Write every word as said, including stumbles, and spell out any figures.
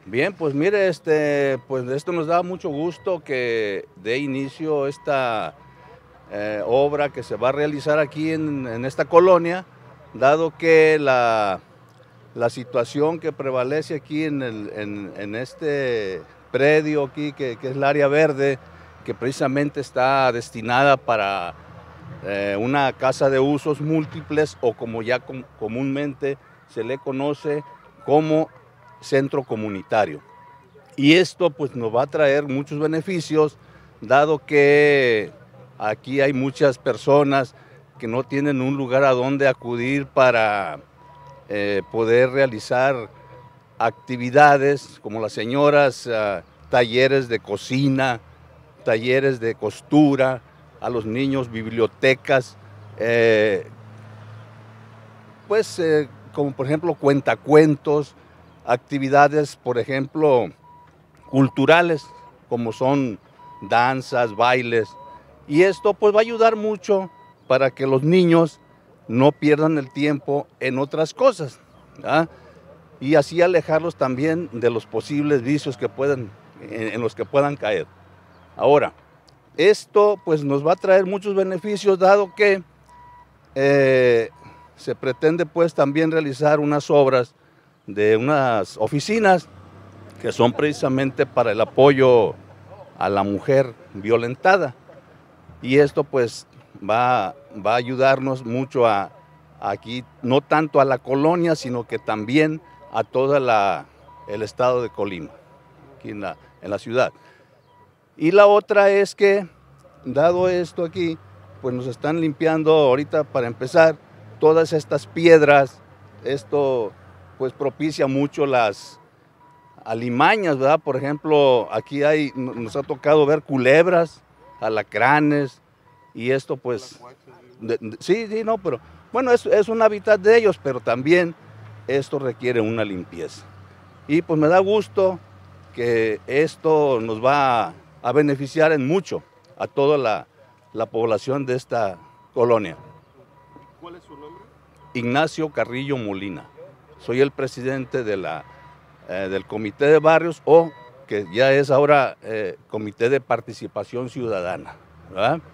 Bien, pues mire, este, pues esto nos da mucho gusto que dé inicio esta eh, obra que se va a realizar aquí en, en esta colonia, dado que la, la situación que prevalece aquí en, el, en, en este predio aquí, que, que es el área verde, que precisamente está destinada para eh, una casa de usos múltiples o como ya com comúnmente se le conoce como centro comunitario. Y esto pues nos va a traer muchos beneficios, dado que aquí hay muchas personas que no tienen un lugar a donde acudir para eh, poder realizar actividades como las señoras, uh, talleres de cocina, talleres de costura, a los niños bibliotecas, eh, pues eh, como por ejemplo cuentacuentos, actividades por ejemplo culturales como son danzas, bailes, y esto pues va a ayudar mucho para que los niños no pierdan el tiempo en otras cosas, ¿verdad? Y así alejarlos también de los posibles vicios que pueden, en, en los que puedan caer. Ahora, esto pues nos va a traer muchos beneficios, dado que eh, se pretende pues también realizar unas obras de unas oficinas que son precisamente para el apoyo a la mujer violentada. Y esto pues va, va a ayudarnos mucho a, a aquí, no tanto a la colonia, sino que también a todo el estado de Colima, aquí en la, en la ciudad. Y la otra es que, dado esto aquí, pues nos están limpiando ahorita para empezar todas estas piedras. Esto pues propicia mucho las alimañas, ¿verdad? Por ejemplo, aquí hay, nos ha tocado ver culebras, alacranes, y esto pues, de, de, sí, sí, no, pero bueno, es, es un hábitat de ellos, pero también esto requiere una limpieza. Y pues me da gusto que esto nos va a, a beneficiar en mucho a toda la, la población de esta colonia. ¿Cuál es su nombre? Ignacio Carrillo Molina. Soy el presidente de la, eh, del Comité de Barrios, o que ya es ahora eh, Comité de Participación Ciudadana, ¿verdad?